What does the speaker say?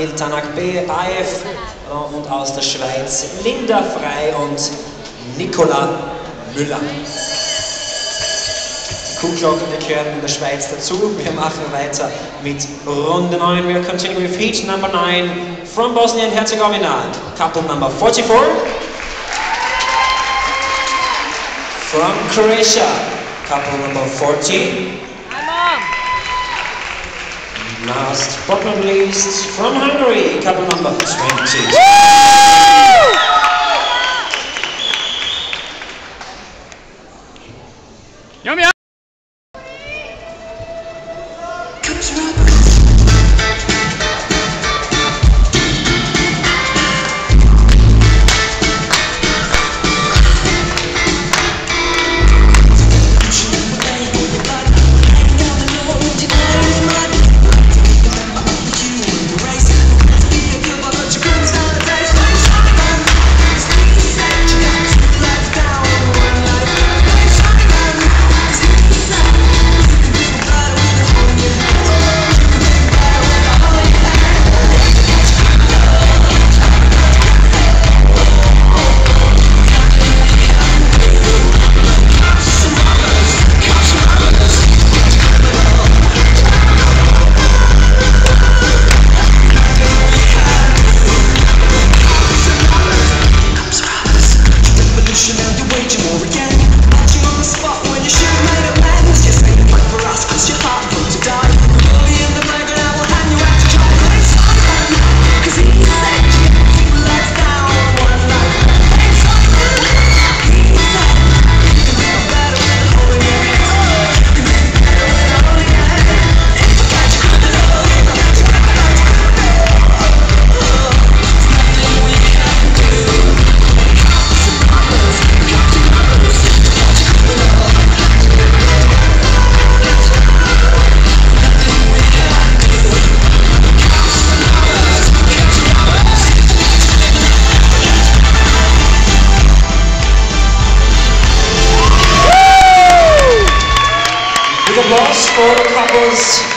Daniel Tanak-Baev und aus der Schweiz Linda Frey und Nicola Müller. Die Kuhglocken gehören in der Schweiz dazu. Wir machen weiter mit Runde 9. We'll continue with heat number 9 from Bosnia and Herzegovina. Couple number 44. From Croatia, couple number 14. Last but not least, from Hungary, couple number 20. Yum, yum. Applause for the couples.